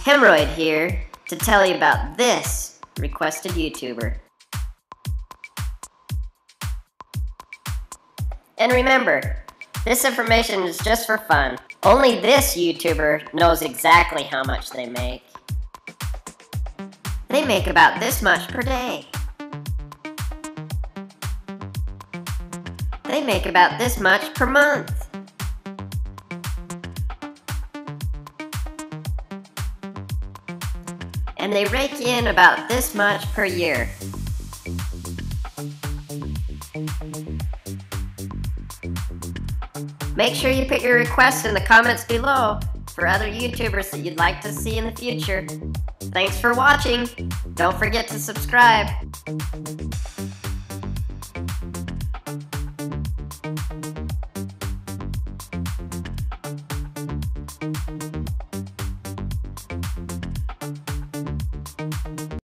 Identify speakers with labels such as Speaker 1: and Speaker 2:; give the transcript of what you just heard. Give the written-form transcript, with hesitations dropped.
Speaker 1: Hemorrhoid here to tell you about this requested YouTuber. And remember, this information is just for fun. Only this YouTuber knows exactly how much they make. They make about this much per day. They make about this much per month. And they rake in about this much per year. Make sure you put your requests in the comments below for other YouTubers that you'd like to see in the future. Thanks for watching. Don't forget to subscribe.